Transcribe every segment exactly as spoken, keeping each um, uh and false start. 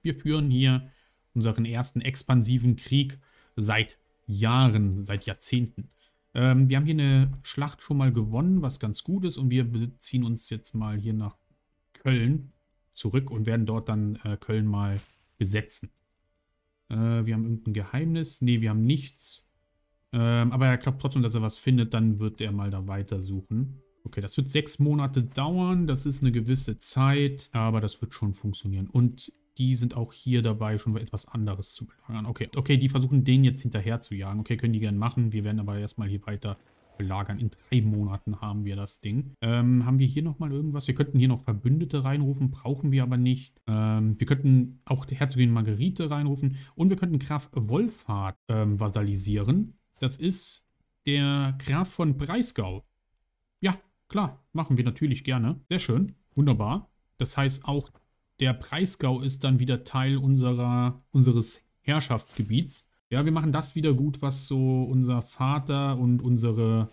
wir führen hier unseren ersten expansiven Krieg seit Jahren, seit Jahrzehnten. Ähm, wir haben hier eine Schlacht schon mal gewonnen, was ganz gut ist. Und wir beziehen uns jetzt mal hier nach Köln zurück und werden dort dann äh, Köln mal besetzen. Äh, wir haben irgendein Geheimnis. Nee, wir haben nichts. Ähm, aber er glaubt trotzdem, dass er was findet. Dann wird er mal da weitersuchen. Okay, das wird sechs Monate dauern. Das ist eine gewisse Zeit. Aber das wird schon funktionieren. Und die sind auch hier dabei, schon etwas anderes zu belagern. Okay, okay, die versuchen den jetzt hinterher zu jagen. Okay, können die gerne machen. Wir werden aber erstmal hier weiter belagern. In drei Monaten haben wir das Ding. Ähm, haben wir hier nochmal irgendwas? Wir könnten hier noch Verbündete reinrufen, brauchen wir aber nicht. Ähm, wir könnten auch die Herzogin Margarete reinrufen und wir könnten Graf Wolfhard ähm, vasalisieren. Das ist der Graf von Breisgau. Ja, klar, machen wir natürlich gerne. Sehr schön, wunderbar. Das heißt auch, der Breisgau ist dann wieder Teil unserer, unseres Herrschaftsgebiets. Ja, wir machen das wieder gut, was so unser Vater und unsere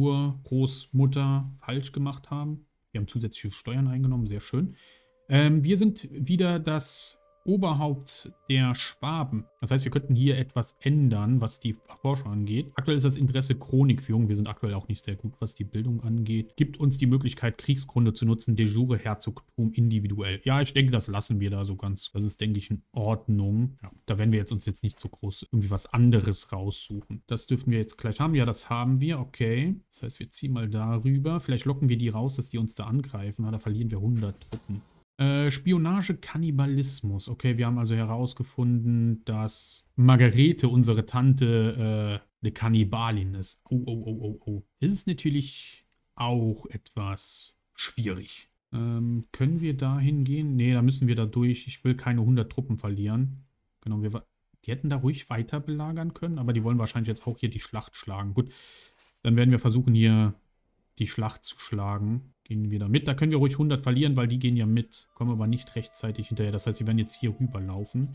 Ur-Ur-Großmutter falsch gemacht haben. Wir haben zusätzliche Steuern eingenommen, sehr schön. Ähm, wir sind wieder das Oberhaupt der Schwaben. Das heißt, wir könnten hier etwas ändern, was die Forschung angeht. Aktuell ist das Interesse Chronikführung. Wir sind aktuell auch nicht sehr gut, was die Bildung angeht. Gibt uns die Möglichkeit, Kriegsgründe zu nutzen, de jure Herzogtum individuell. Ja, ich denke, das lassen wir da so ganz. Das ist, denke ich, in Ordnung. Ja, da werden wir jetzt uns jetzt nicht so groß irgendwie was anderes raussuchen. Das dürfen wir jetzt gleich haben. Ja, das haben wir. Okay. Das heißt, wir ziehen mal darüber. Vielleicht locken wir die raus, dass die uns da angreifen. Na, da verlieren wir hundert Truppen. Äh, Spionage, Kannibalismus. Okay, wir haben also herausgefunden, dass Margarete, unsere Tante, äh, eine Kannibalin ist. Oh, oh, oh, oh, oh. Das ist natürlich auch etwas schwierig. Ähm, können wir da hingehen? Nee, da müssen wir da durch. Ich will keine hundert Truppen verlieren. Genau, wir, die hätten da ruhig weiter belagern können, aber die wollen wahrscheinlich jetzt auch hier die Schlacht schlagen. Gut, dann werden wir versuchen, hier die Schlacht zu schlagen. Gehen wir da mit. Da können wir ruhig hundert verlieren, weil die gehen ja mit. Kommen aber nicht rechtzeitig hinterher. Das heißt, sie werden jetzt hier rüberlaufen.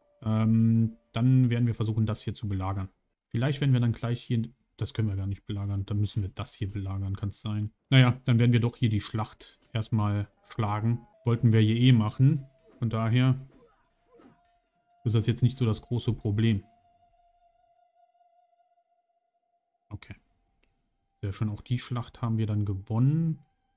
Ähm, dann werden wir versuchen, das hier zu belagern. Vielleicht werden wir dann gleich hier... Das können wir gar nicht belagern. Dann müssen wir das hier belagern, kann es sein. Naja, dann werden wir doch hier die Schlacht erstmal schlagen. Wollten wir hier eh machen. Von daher ist das jetzt nicht so das große Problem. Okay. Sehr schön. Auch die Schlacht haben wir dann gewonnen.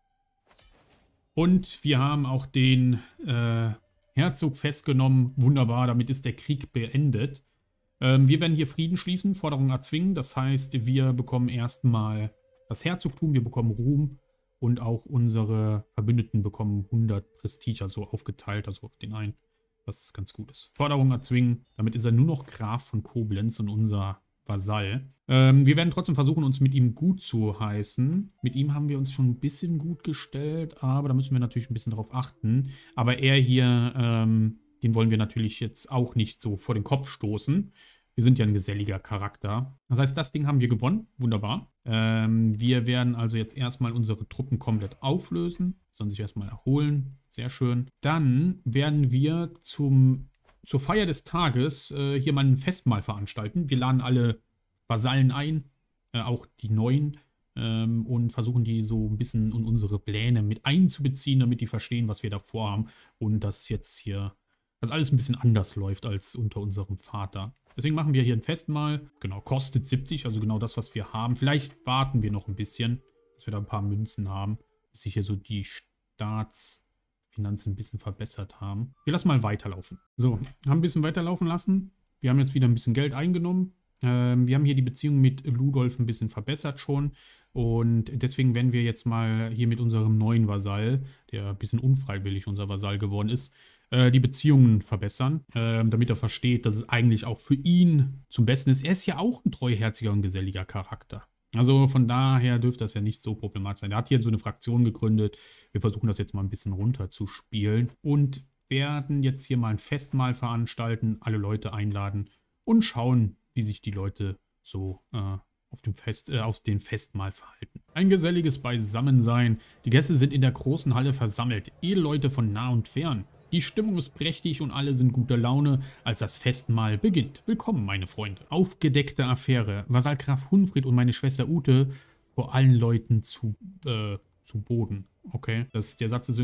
Und wir haben auch den äh, Herzog festgenommen. Wunderbar, damit ist der Krieg beendet. Ähm, wir werden hier Frieden schließen, Forderungen erzwingen. Das heißt, wir bekommen erstmal das Herzogtum, wir bekommen Ruhm und auch unsere Verbündeten bekommen hundert Prestige, also aufgeteilt, also auf den einen, was ganz gut ist. Forderungen erzwingen, damit ist er nur noch Graf von Koblenz und unser Vasall. Ähm, wir werden trotzdem versuchen, uns mit ihm gut zu heißen. Mit ihm haben wir uns schon ein bisschen gut gestellt, aber da müssen wir natürlich ein bisschen drauf achten. Aber er hier, ähm, den wollen wir natürlich jetzt auch nicht so vor den Kopf stoßen. Wir sind ja ein geselliger Charakter. Das heißt, das Ding haben wir gewonnen. Wunderbar. Ähm, wir werden also jetzt erstmal unsere Truppen komplett auflösen. Sollen sich erstmal erholen. Sehr schön. Dann werden wir zum... zur Feier des Tages äh, hier mal ein Festmahl veranstalten. Wir laden alle Vasallen ein, äh, auch die neuen, ähm, und versuchen die so ein bisschen in unsere Pläne mit einzubeziehen, damit die verstehen, was wir da vorhaben und dass jetzt hier, dass alles ein bisschen anders läuft als unter unserem Vater. Deswegen machen wir hier ein Festmahl. Genau, kostet siebzig, also genau das, was wir haben. Vielleicht warten wir noch ein bisschen, dass wir da ein paar Münzen haben, bis sich hier so die Staats... Finanzen ein bisschen verbessert haben. Wir lassen mal weiterlaufen. So, haben ein bisschen weiterlaufen lassen. Wir haben jetzt wieder ein bisschen Geld eingenommen. Ähm, wir haben hier die Beziehung mit Ludolf ein bisschen verbessert schon. Und deswegen werden wir jetzt mal hier mit unserem neuen Vasall, der ein bisschen unfreiwillig unser Vasall geworden ist, äh, die Beziehungen verbessern, äh, damit er versteht, dass es eigentlich auch für ihn zum Besten ist. Er ist ja auch ein treuherziger und geselliger Charakter. Also von daher dürfte das ja nicht so problematisch sein. Er hat hier so eine Fraktion gegründet. Wir versuchen das jetzt mal ein bisschen runterzuspielen und werden jetzt hier mal ein Festmahl veranstalten, alle Leute einladen und schauen, wie sich die Leute so äh, auf dem Fest, äh, auf den Festmahl verhalten. Ein geselliges Beisammensein. Die Gäste sind in der großen Halle versammelt, Edelleute von nah und fern. Die Stimmung ist prächtig und alle sind guter Laune, als das Festmahl beginnt. Willkommen, meine Freunde. Aufgedeckte Affäre. Vasall Graf Hunfried und meine Schwester Ute vor allen Leuten zu, äh, zu Boden. Okay, das, der Satz ist irgendwie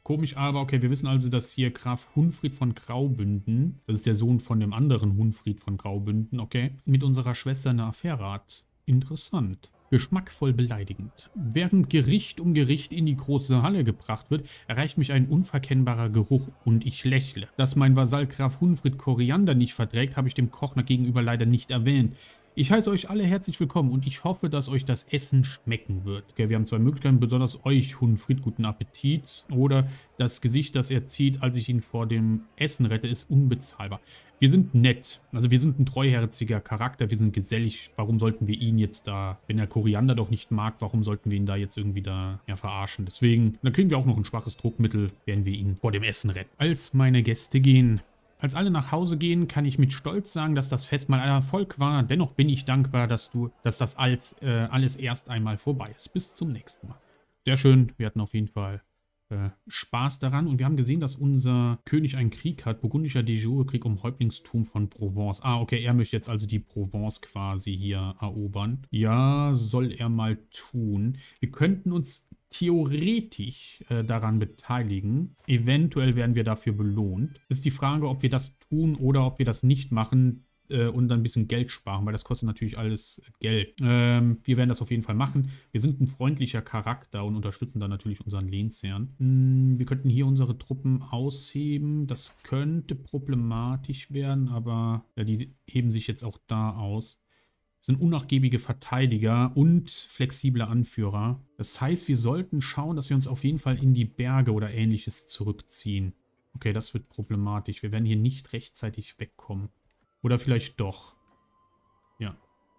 Komisch, aber okay, wir wissen also, dass hier Graf Hunfried von Graubünden, das ist der Sohn von dem anderen Hunfried von Graubünden, okay, mit unserer Schwester eine Affäre hat. Interessant. Geschmackvoll beleidigend. Während Gericht um Gericht in die große Halle gebracht wird, erreicht mich ein unverkennbarer Geruch und ich lächle. Dass mein Vasall Graf Hunfried Koriander nicht verträgt, habe ich dem Koch gegenüber leider nicht erwähnt. Ich heiße euch alle herzlich willkommen und ich hoffe, dass euch das Essen schmecken wird. Okay, wir haben zwei Möglichkeiten, besonders euch, Hunfried, guten Appetit. Oder das Gesicht, das er zieht, als ich ihn vor dem Essen rette, ist unbezahlbar. Wir sind nett. Also wir sind ein treuherziger Charakter, wir sind gesellig. Warum sollten wir ihn jetzt da, wenn er Koriander doch nicht mag, warum sollten wir ihn da jetzt irgendwie da ja, verarschen? Deswegen, dann kriegen wir auch noch ein schwaches Druckmittel, werden wir ihn vor dem Essen retten. Als meine Gäste gehen... Als alle nach Hause gehen, kann ich mit Stolz sagen, dass das Fest mal ein Erfolg war. Dennoch bin ich dankbar, dass du, dass das als, äh, alles erst einmal vorbei ist. Bis zum nächsten Mal. Sehr schön. Wir hatten auf jeden Fall äh, Spaß daran. Und wir haben gesehen, dass unser König einen Krieg hat. Burgundischer de Jure-Krieg um Häuptlingstum von Provence. Ah, okay. Er möchte jetzt also die Provence quasi hier erobern. Ja, soll er mal tun. Wir könnten uns theoretisch äh, daran beteiligen. Eventuell werden wir dafür belohnt. Ist die Frage, ob wir das tun oder ob wir das nicht machen äh, und dann ein bisschen Geld sparen, weil das kostet natürlich alles Geld. Ähm, wir werden das auf jeden Fall machen. Wir sind ein freundlicher Charakter und unterstützen dann natürlich unseren Lehnsherrn. Hm, wir könnten hier unsere Truppen ausheben. Das könnte problematisch werden, aber ja, die heben sich jetzt auch da aus. Sind unnachgiebige Verteidiger und flexible Anführer. Das heißt, wir sollten schauen, dass wir uns auf jeden Fall in die Berge oder ähnliches zurückziehen. Okay, das wird problematisch. Wir werden hier nicht rechtzeitig wegkommen. Oder vielleicht doch. Ja.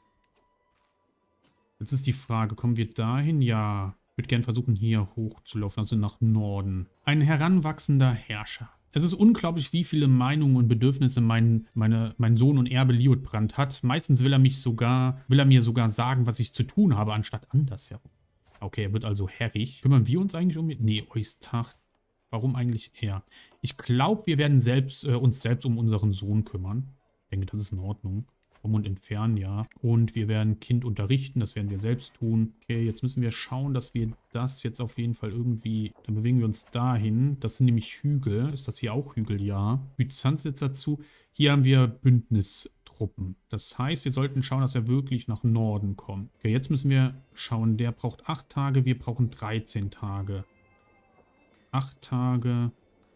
Jetzt ist die Frage, kommen wir dahin? Ja. Ich würde gerne versuchen, hier hochzulaufen, also nach Norden. Ein heranwachsender Herrscher. Es ist unglaublich, wie viele Meinungen und Bedürfnisse mein, meine, mein Sohn und Erbe Liutprand hat. Meistens will er mich sogar, will er mir sogar sagen, was ich zu tun habe, anstatt andersherum. Okay, er wird also herrig. Kümmern wir uns eigentlich um ihn? Nee, Eustach. Warum eigentlich er? Ich glaube, wir werden selbst, äh, uns selbst um unseren Sohn kümmern. Ich denke, das ist in Ordnung. Um und entfernen, ja. Und wir werden Kind unterrichten, das werden wir selbst tun. Okay, jetzt müssen wir schauen, dass wir das jetzt auf jeden Fall irgendwie... Dann bewegen wir uns dahin. Das sind nämlich Hügel. Ist das hier auch Hügel? Ja. Byzanz jetzt dazu. Hier haben wir Bündnistruppen. Das heißt, wir sollten schauen, dass er wirklich nach Norden kommt. Okay, jetzt müssen wir schauen. Der braucht acht Tage, wir brauchen dreizehn Tage. acht Tage...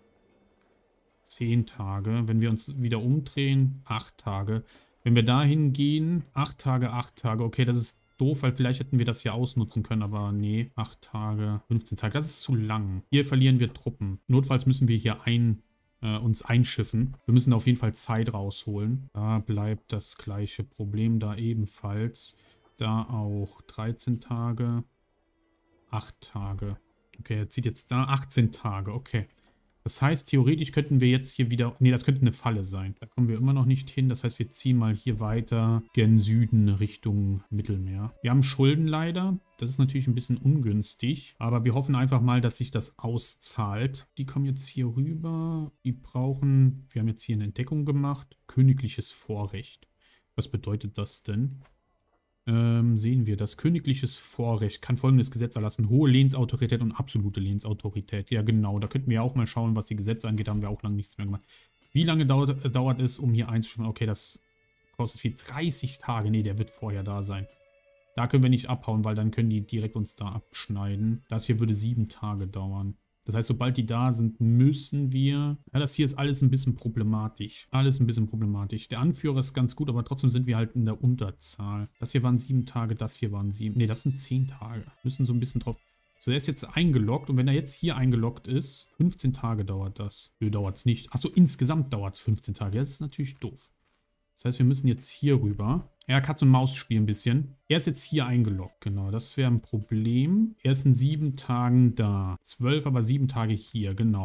zehn Tage. Wenn wir uns wieder umdrehen, acht Tage. Wenn wir dahin gehen, acht Tage, acht Tage. Okay, das ist doof, weil vielleicht hätten wir das hier ausnutzen können, aber nee. acht Tage, fünfzehn Tage. Das ist zu lang. Hier verlieren wir Truppen. Notfalls müssen wir hier ein, äh, uns einschiffen. Wir müssen auf jeden Fall Zeit rausholen. Da bleibt das gleiche Problem da ebenfalls. Da auch dreizehn Tage, acht Tage. Okay, er zieht jetzt da achtzehn Tage. Okay. Das heißt, theoretisch könnten wir jetzt hier wieder... Nee, das könnte eine Falle sein. Da kommen wir immer noch nicht hin. Das heißt, wir ziehen mal hier weiter gen Süden Richtung Mittelmeer. Wir haben Schulden leider. Das ist natürlich ein bisschen ungünstig. Aber wir hoffen einfach mal, dass sich das auszahlt. Die kommen jetzt hier rüber. Die brauchen... Wir haben jetzt hier eine Entdeckung gemacht. Königliches Vorrecht. Was bedeutet das denn? Ähm, sehen wir, das königliches Vorrecht kann folgendes Gesetz erlassen. Hohe Lehnsautorität und absolute Lehnsautorität. Ja, genau. Da könnten wir auch mal schauen, was die Gesetze angeht. Da haben wir auch lange nichts mehr gemacht. Wie lange dauert, äh, dauert es, um hier einzuschauen? Okay, das kostet viel. dreißig Tage. Nee, der wird vorher da sein. Da können wir nicht abhauen, weil dann können die direkt uns da abschneiden. Das hier würde sieben Tage dauern. Das heißt, sobald die da sind, müssen wir... Ja, das hier ist alles ein bisschen problematisch. Alles ein bisschen problematisch. Der Anführer ist ganz gut, aber trotzdem sind wir halt in der Unterzahl. Das hier waren sieben Tage, das hier waren sieben... Ne, das sind zehn Tage. Müssen so ein bisschen drauf... So, der ist jetzt eingeloggt und wenn er jetzt hier eingeloggt ist, fünfzehn Tage dauert das. Nö, dauert es nicht. Achso, insgesamt dauert es fünfzehn Tage. Das ist natürlich doof. Das heißt, wir müssen jetzt hier rüber. Ja, Katz- und Maus-Spiel ein bisschen. Er ist jetzt hier eingeloggt, genau. Das wäre ein Problem. Er ist in sieben Tagen da. Zwölf, aber sieben Tage hier, genau.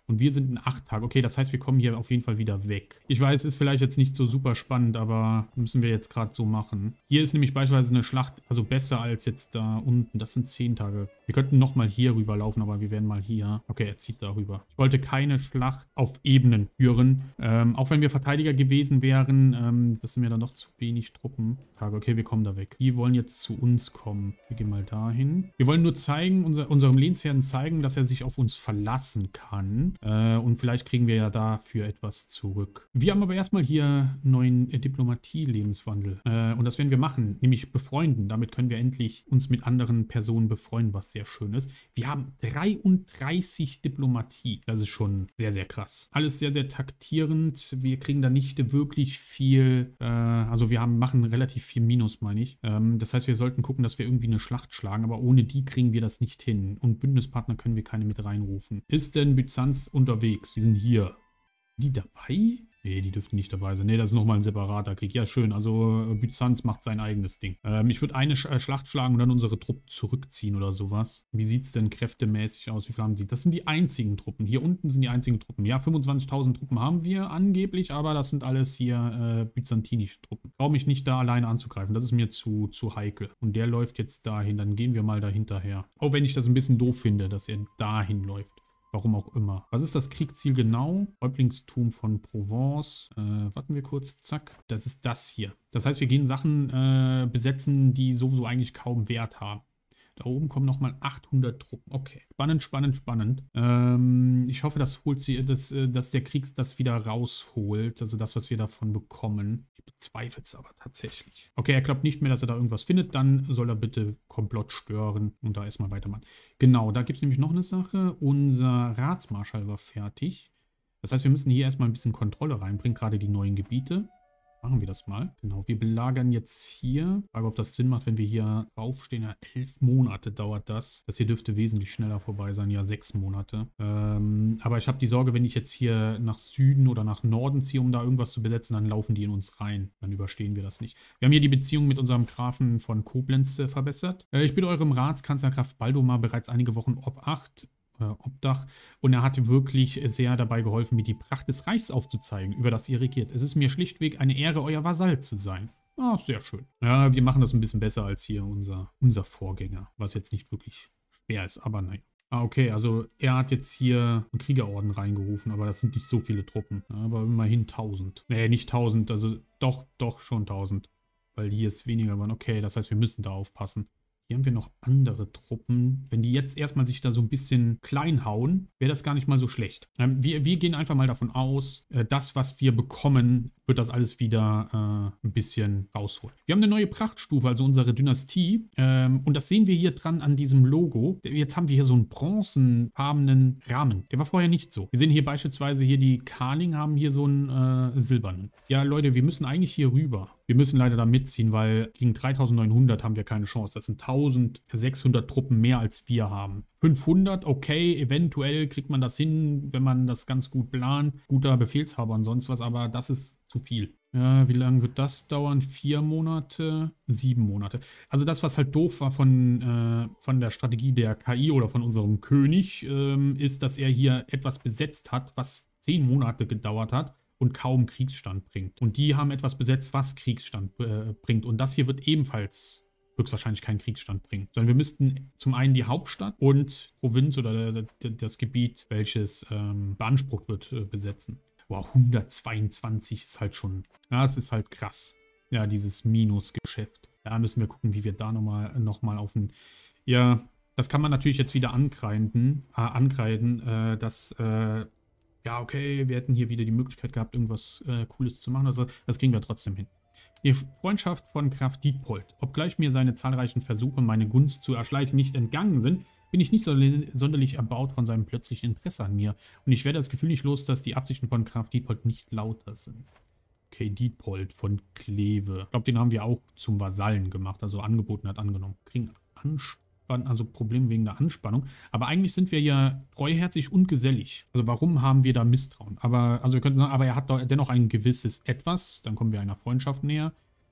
Und wir sind in acht Tagen. Okay, das heißt, wir kommen hier auf jeden Fall wieder weg. Ich weiß, ist vielleicht jetzt nicht so super spannend, aber müssen wir jetzt gerade so machen. Hier ist nämlich beispielsweise eine Schlacht, also besser als jetzt da unten. Das sind zehn Tage. Wir könnten nochmal hier rüber laufen, aber wir werden mal hier. Okay, er zieht da rüber. Ich wollte keine Schlacht auf Ebenen führen. Ähm, auch wenn wir Verteidiger gewesen wären, ähm, das sind mir dann doch zu wenig Truppen. Tage, okay, wir kommen da weg. Die wollen jetzt zu uns kommen. Wir gehen mal dahin. Wir wollen nur zeigen, unser, unserem Lehnsherrn zeigen, dass er sich auf uns verlassen kann. Äh, und vielleicht kriegen wir ja dafür etwas zurück. Wir haben aber erstmal hier einen neuen äh, Diplomatie-Lebenswandel. Äh, und das werden wir machen, nämlich befreunden. Damit können wir endlich uns mit anderen Personen befreunden, was sehr schön ist. Wir haben dreiunddreißig Diplomatie. Das ist schon sehr, sehr krass. Alles sehr, sehr taktierend. Wir kriegen da nicht wirklich viel, äh, also wir haben, machen relativ viel Minus, meine ich. Ähm, das heißt, wir sollten gucken, dass wir irgendwie eine Schlacht schlagen, aber ohne die kriegen wir das nicht hin. Und Bündnispartner können wir keine mit reinrufen. Ist denn Byzanz unterwegs? Die sind hier. Die dabei? Nee, die dürften nicht dabei sein. Nee, das ist nochmal ein separater Krieg. Ja, schön. Also Byzanz macht sein eigenes Ding. Ähm, ich würde eine Sch äh, Schlacht schlagen und dann unsere Truppen zurückziehen oder sowas. Wie sieht es denn kräftemäßig aus? Wie viel haben sie? Das sind die einzigen Truppen. Hier unten sind die einzigen Truppen. Ja, fünfundzwanzigtausend Truppen haben wir angeblich, aber das sind alles hier äh, byzantinische Truppen. Brauche mich nicht da alleine anzugreifen. Das ist mir zu, zu heikel. Und der läuft jetzt dahin. Dann gehen wir mal da hinterher. Auch wenn ich das ein bisschen doof finde, dass er dahin läuft. Warum auch immer. Was ist das Kriegsziel genau? Häuptlingstum von Provence. Äh, warten wir kurz. Zack. Das ist das hier. Das heißt, wir gehen Sachen äh, besetzen, die sowieso eigentlich kaum Wert haben. Da oben kommen nochmal achthundert Truppen. Okay. Spannend, spannend, spannend. Ähm, ich hoffe, das holt sie, dass, dass der Krieg das wieder rausholt. Also das, was wir davon bekommen. Ich bezweifle es aber tatsächlich. Okay, er glaubt nicht mehr, dass er da irgendwas findet. Dann soll er bitte Komplott stören und da erstmal weitermachen. Genau, da gibt es nämlich noch eine Sache. Unser Ratsmarschall war fertig. Das heißt, wir müssen hier erstmal ein bisschen Kontrolle reinbringen, gerade die neuen Gebiete. Machen wir das mal. Genau, wir belagern jetzt hier. Ich frage, ob das Sinn macht, wenn wir hier draufstehen. Ja, elf Monate dauert das. Das hier dürfte wesentlich schneller vorbei sein. Ja, sechs Monate. Ähm, aber ich habe die Sorge, wenn ich jetzt hier nach Süden oder nach Norden ziehe, um da irgendwas zu besetzen, dann laufen die in uns rein. Dann überstehen wir das nicht. Wir haben hier die Beziehung mit unserem Grafen von Koblenz äh, verbessert. Äh, ich bin eurem Ratskanzler Graf Baldomar bereits einige Wochen ob acht. Obdach und er hat wirklich sehr dabei geholfen, mir die Pracht des Reichs aufzuzeigen, über das ihr regiert. Es ist mir schlichtweg eine Ehre, euer Vasall zu sein. Ah, sehr schön. Ja, wir machen das ein bisschen besser als hier unser, unser Vorgänger, was jetzt nicht wirklich schwer ist, aber nein. Ah, okay, also er hat jetzt hier einen Kriegerorden reingerufen, aber das sind nicht so viele Truppen. Ja, aber immerhin tausend. Nee, nicht tausend, also doch, doch schon tausend. Weil hier ist weniger waren. Okay, das heißt, wir müssen da aufpassen. Hier haben wir noch andere Truppen. Wenn die jetzt erstmal sich da so ein bisschen klein hauen, wäre das gar nicht mal so schlecht. Ähm, wir, wir gehen einfach mal davon aus, äh, das, was wir bekommen, wird das alles wieder äh, ein bisschen rausholen. Wir haben eine neue Prachtstufe, also unsere Dynastie. Ähm, und das sehen wir hier dran an diesem Logo. Jetzt haben wir hier so einen bronzenfarbenen Rahmen. Der war vorher nicht so. Wir sehen hier beispielsweise hier die Karling haben hier so einen äh, silbernen. Ja, Leute, wir müssen eigentlich hier rüber. Wir müssen leider da mitziehen, weil gegen dreitausendneunhundert haben wir keine Chance. Das sind eintausendsechshundert Truppen mehr als wir haben. fünfhundert, okay, eventuell kriegt man das hin, wenn man das ganz gut plant. Guter Befehlshaber und sonst was, aber das ist zu viel. Ja, wie lange wird das dauern? Vier Monate, sieben Monate. Also das, was halt doof war von, äh, von der Strategie der K I oder von unserem König, ähm, ist, dass er hier etwas besetzt hat, was zehn Monate gedauert hat. Und kaum Kriegsstand bringt. Und die haben etwas besetzt, was Kriegsstand äh, bringt. Und das hier wird ebenfalls höchstwahrscheinlich keinen Kriegsstand bringen. Sondern wir müssten zum einen die Hauptstadt und Provinz oder das Gebiet, welches ähm, beansprucht wird, äh, besetzen. Wow, hundertzweiundzwanzig ist halt schon, ja, es ist halt krass. Ja, dieses Minusgeschäft. Da müssen wir gucken, wie wir da nochmal noch mal auf ein, ja, das kann man natürlich jetzt wieder ankreiden, äh, ankreiden, äh, dass, äh, ja, okay, wir hätten hier wieder die Möglichkeit gehabt, irgendwas äh, Cooles zu machen. Also das kriegen wir trotzdem hin. Die Freundschaft von Graf Dietpold. Obgleich mir seine zahlreichen Versuche, meine Gunst zu erschleichen, nicht entgangen sind, bin ich nicht sonderlich erbaut von seinem plötzlichen Interesse an mir. Und ich werde das Gefühl nicht los, dass die Absichten von Graf Dietpold nicht lauter sind. Okay, Dietpold von Kleve. Ich glaube, den haben wir auch zum Vasallen gemacht, also angeboten hat, angenommen. Kriegen Anspannung. Also Problem wegen der Anspannung. Aber eigentlich sind wir ja treuherzig und gesellig. Also warum haben wir da Misstrauen? Aber, also wir könnten sagen, aber er hat doch dennoch ein gewisses Etwas. Dann kommen wir einer Freundschaft näher.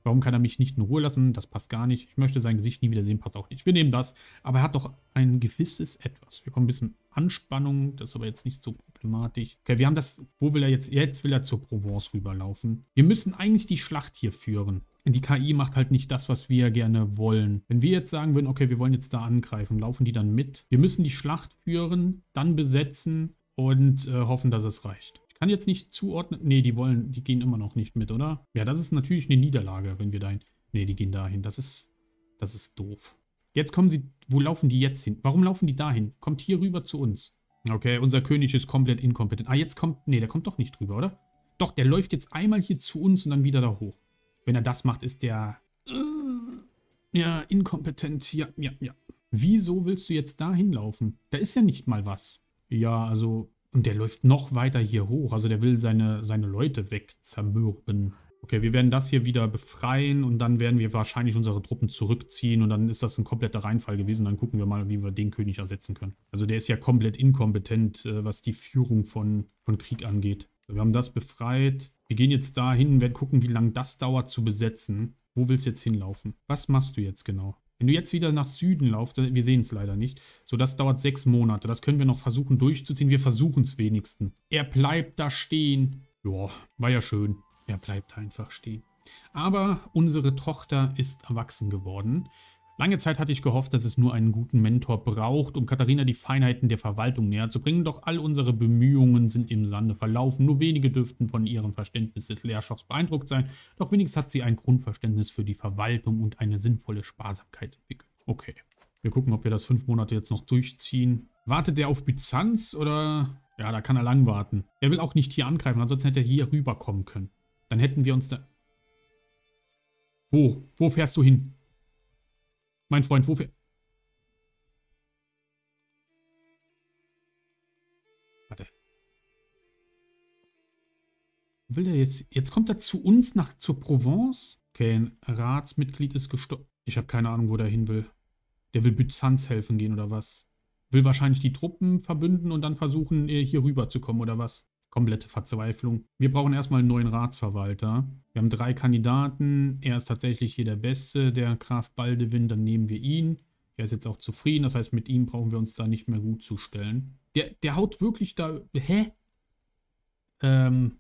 Warum kann er mich nicht in Ruhe lassen? Das passt gar nicht. Ich möchte sein Gesicht nie wieder sehen, passt auch nicht. Wir nehmen das. Aber er hat doch ein gewisses Etwas. Wir kommen ein bisschen Anspannung. Das ist aber jetzt nicht so problematisch. Okay, wir haben das. Wo will er jetzt? Jetzt will er zur Provence rüberlaufen. Wir müssen eigentlich die Schlacht hier führen. Die K I macht halt nicht das, was wir gerne wollen. Wenn wir jetzt sagen würden, okay, wir wollen jetzt da angreifen, laufen die dann mit? Wir müssen die Schlacht führen, dann besetzen und äh, hoffen, dass es reicht. Kann jetzt nicht zuordnen. Nee, die wollen, die gehen immer noch nicht mit, oder? Ja, das ist natürlich eine Niederlage, wenn wir dahin. Nee, die gehen dahin. Das ist, das ist doof. Jetzt kommen sie, wo laufen die jetzt hin? Warum laufen die dahin? Kommt hier rüber zu uns. Okay, unser König ist komplett inkompetent. Ah, jetzt kommt, nee, der kommt doch nicht rüber, oder? Doch, der läuft jetzt einmal hier zu uns und dann wieder da hoch. Wenn er das macht, ist der, äh, ja, inkompetent. Ja, ja, ja. Wieso willst du jetzt dahin laufen? Da ist ja nicht mal was. Ja, also... Und der läuft noch weiter hier hoch. Also der will seine, seine Leute wegzermürben. Okay, wir werden das hier wieder befreien und dann werden wir wahrscheinlich unsere Truppen zurückziehen und dann ist das ein kompletter Reinfall gewesen. Dann gucken wir mal, wie wir den König ersetzen können. Also der ist ja komplett inkompetent, was die Führung von, von Krieg angeht. Wir haben das befreit. Wir gehen jetzt dahin und werden gucken, wie lange das dauert zu besetzen. Wo willst du jetzt hinlaufen? Was machst du jetzt genau? Wenn du jetzt wieder nach Süden laufst, wir sehen es leider nicht, so das dauert sechs Monate. Das können wir noch versuchen durchzuziehen. Wir versuchen es wenigstens. Er bleibt da stehen. Ja, war ja schön. Er bleibt einfach stehen. Aber unsere Tochter ist erwachsen geworden. Lange Zeit hatte ich gehofft, dass es nur einen guten Mentor braucht, um Katharina die Feinheiten der Verwaltung näher zu bringen. Doch all unsere Bemühungen sind im Sande verlaufen. Nur wenige dürften von ihrem Verständnis des Lehrstoffs beeindruckt sein. Doch wenigstens hat sie ein Grundverständnis für die Verwaltung und eine sinnvolle Sparsamkeit entwickelt. Okay, wir gucken, ob wir das fünf Monate jetzt noch durchziehen. Wartet der auf Byzanz oder... Ja, da kann er lang warten. Er will auch nicht hier angreifen, ansonsten hätte er hier rüberkommen können. Dann hätten wir uns da... Wo? Wo fährst du hin? Mein Freund, wo fährst... Warte. Will er jetzt... Jetzt kommt er zu uns nach zur Provence? Okay, ein Ratsmitglied ist gestorben. Ich habe keine Ahnung, wo der hin will. Der will Byzanz helfen gehen oder was? Will wahrscheinlich die Truppen verbünden und dann versuchen, hier rüber zu kommen oder was? Komplette Verzweiflung. Wir brauchen erstmal einen neuen Ratsverwalter. Wir haben drei Kandidaten. Er ist tatsächlich hier der Beste, der Graf Baldewin. Dann nehmen wir ihn. Er ist jetzt auch zufrieden. Das heißt, mit ihm brauchen wir uns da nicht mehr gut zustellen. Der, der haut wirklich da... Hä? Ähm...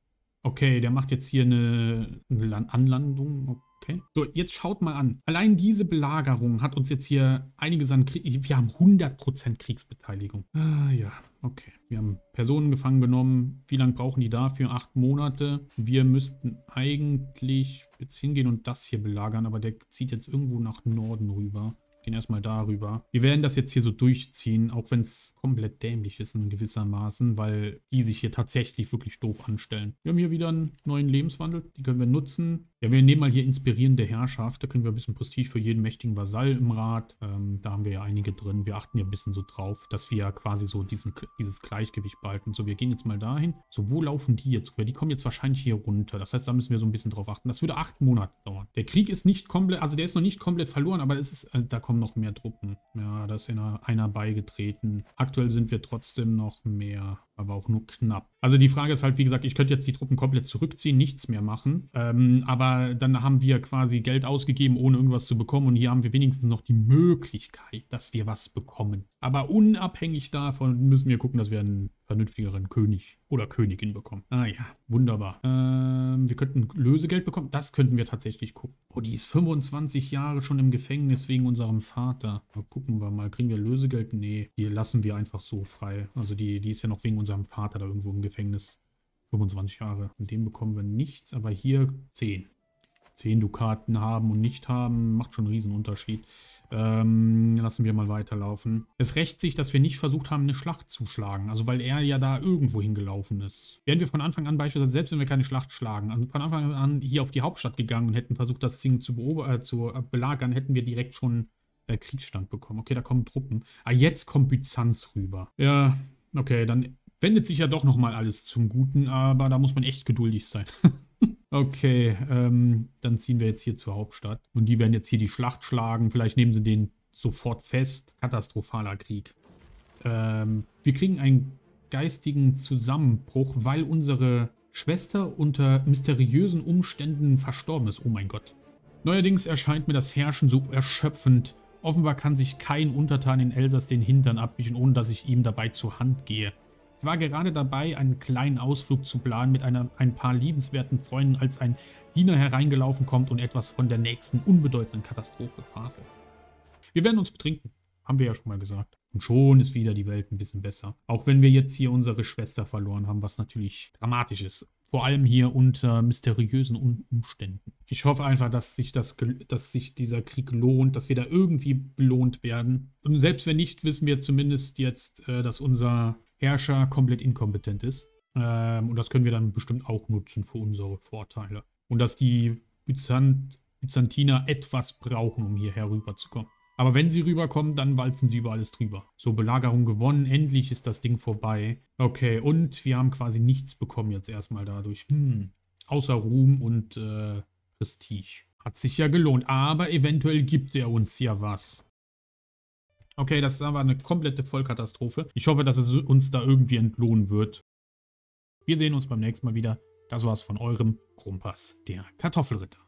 Okay, der macht jetzt hier eine, eine Anlandung. Okay. So, jetzt schaut mal an. Allein diese Belagerung hat uns jetzt hier einiges an Krieg... Wir haben hundert Prozent Kriegsbeteiligung. Ah, ja, okay. Wir haben Personen gefangen genommen. Wie lange brauchen die dafür? Acht Monate. Wir müssten eigentlich jetzt hingehen und das hier belagern, aber der zieht jetzt irgendwo nach Norden rüber. Gehen erstmal darüber. Wir werden das jetzt hier so durchziehen, auch wenn es komplett dämlich ist in gewissermaßen, weil die sich hier tatsächlich wirklich doof anstellen. Wir haben hier wieder einen neuen Lebenswandel, die können wir nutzen. Ja, wir nehmen mal hier inspirierende Herrschaft, da kriegen wir ein bisschen Prestige für jeden mächtigen Vasall im Rat. Ähm, da haben wir ja einige drin. Wir achten ja ein bisschen so drauf, dass wir quasi so diesen, dieses Gleichgewicht behalten. So, wir gehen jetzt mal dahin. So, wo laufen die jetzt rüber? Die kommen jetzt wahrscheinlich hier runter. Das heißt, da müssen wir so ein bisschen drauf achten. Das würde acht Monate dauern. Der Krieg ist nicht komplett, also der ist noch nicht komplett verloren, aber es ist, äh, da kommen noch mehr Truppen. Ja, da ist einer, einer beigetreten. Aktuell sind wir trotzdem noch mehr, aber auch nur knapp. Also die Frage ist halt, wie gesagt, ich könnte jetzt die Truppen komplett zurückziehen, nichts mehr machen. Ähm, aber dann haben wir quasi Geld ausgegeben, ohne irgendwas zu bekommen. Und hier haben wir wenigstens noch die Möglichkeit, dass wir was bekommen. Aber unabhängig davon müssen wir gucken, dass wir einen vernünftigeren König oder Königin bekommen. Ah ja, wunderbar. Ähm, wir könnten Lösegeld bekommen. Das könnten wir tatsächlich gucken. Oh, die ist fünfundzwanzig Jahre schon im Gefängnis wegen unserem Vater. Mal gucken wir mal. Kriegen wir Lösegeld? Nee, die lassen wir einfach so frei. Also die, die ist ja noch wegen unserem Vater da irgendwo im Gefängnis. fünfundzwanzig Jahre. Von dem bekommen wir nichts, aber hier zehn. zehn Dukaten haben und nicht haben, macht schon einen riesen Unterschied. Ähm, lassen wir mal weiterlaufen. Es rächt sich, dass wir nicht versucht haben, eine Schlacht zu schlagen. Also weil er ja da irgendwo hingelaufen ist. Wären wir von Anfang an beispielsweise, selbst wenn wir keine Schlacht schlagen, also von Anfang an hier auf die Hauptstadt gegangen und hätten versucht, das Ding zu, äh, zu äh, belagern, hätten wir direkt schon äh, Kriegsstand bekommen. Okay, da kommen Truppen. Ah, jetzt kommt Byzanz rüber. Ja, okay, dann wendet sich ja doch nochmal alles zum Guten, aber da muss man echt geduldig sein. Okay, ähm, dann ziehen wir jetzt hier zur Hauptstadt. Und die werden jetzt hier die Schlacht schlagen. Vielleicht nehmen sie den sofort fest. Katastrophaler Krieg. Ähm, wir kriegen einen geistigen Zusammenbruch, weil unsere Schwester unter mysteriösen Umständen verstorben ist. Oh mein Gott. Neuerdings erscheint mir das Herrschen so erschöpfend. Offenbar kann sich kein Untertan in Elsass den Hintern abwischen, ohne dass ich ihm dabei zur Hand gehe. Ich war gerade dabei, einen kleinen Ausflug zu planen mit einer, ein paar liebenswerten Freunden, als ein Diener hereingelaufen kommt und etwas von der nächsten unbedeutenden Katastrophe faselt. Wir werden uns betrinken, haben wir ja schon mal gesagt. Und schon ist wieder die Welt ein bisschen besser. Auch wenn wir jetzt hier unsere Schwester verloren haben, was natürlich dramatisch ist. Vor allem hier unter mysteriösen Umständen. Ich hoffe einfach, dass sich, das, dass sich dieser Krieg lohnt, dass wir da irgendwie belohnt werden. Und selbst wenn nicht, wissen wir zumindest jetzt, dass unser Herrscher komplett inkompetent ist. Ähm, und das können wir dann bestimmt auch nutzen für unsere Vorteile. Und dass die Byzant Byzantiner etwas brauchen, um hierher rüberzukommen. Aber wenn sie rüberkommen, dann walzen sie über alles drüber. So, Belagerung gewonnen, endlich ist das Ding vorbei. Okay, und wir haben quasi nichts bekommen jetzt erstmal dadurch. Hm, außer Ruhm und äh, Prestige. Hat sich ja gelohnt, aber eventuell gibt er uns ja was. Okay, das ist aber eine komplette Vollkatastrophe. Ich hoffe, dass es uns da irgendwie entlohnen wird. Wir sehen uns beim nächsten Mal wieder. Das war's von eurem Grumpas, der Kartoffelritter.